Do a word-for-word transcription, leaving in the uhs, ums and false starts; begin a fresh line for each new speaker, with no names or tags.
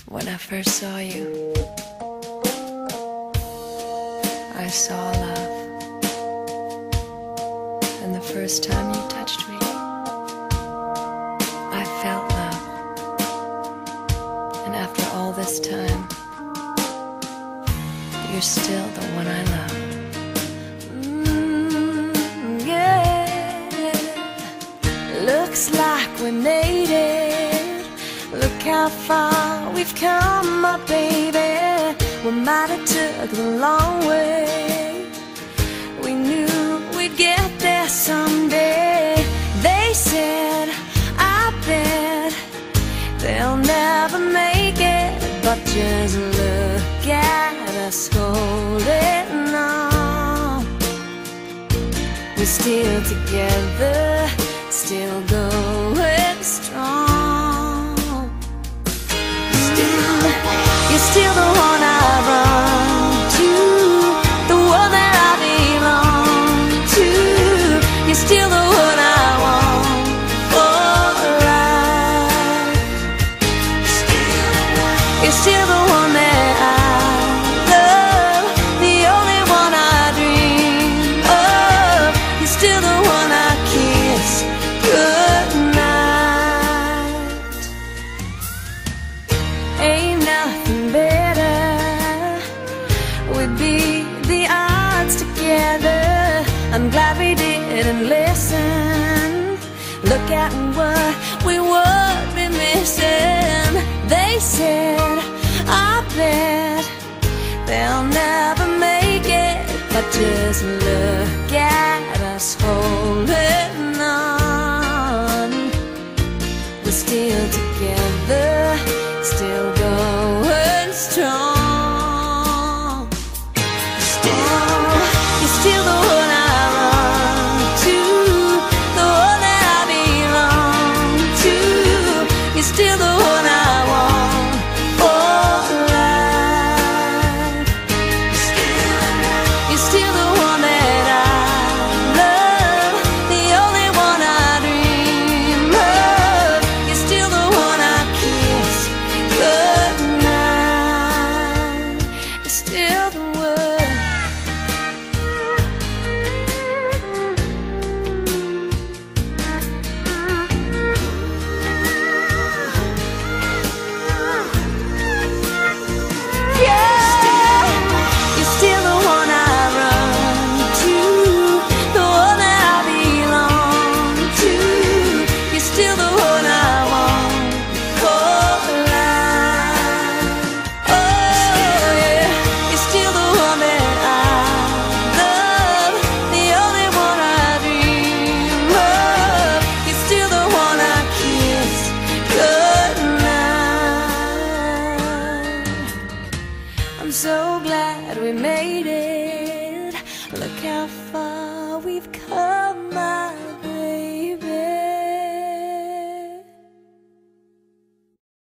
When I first saw you, I saw love. And the first time you touched me, I felt love. And after all this time, you're still the one I love. Mm, yeah. Looks like we made it. Look how far we've come, my baby. We might have took the long way. We knew we'd get there someday. They said, I bet they'll never make it. But just look at us holding on. We're still together, still going strong. You're still the one I run to, the one that I belong to. You're still the one I want for life. You're still the one that I love, the only one I dream of. You're still the one I kiss goodnight. Ain't nothing better. We'd be the odds together. I'm glad we didn't listen. Look at what we would be missing. They said, I bet they'll never make it. But just look at us holding on. We're still together, still going strong. Still, you're still the one I run to, the one that I belong to. You're still the one I want for life. You're still the one that I love, the only one I dream of. You're still the one I kiss goodnight. You're still the one. I'm so glad we made it. Look how far we've come, my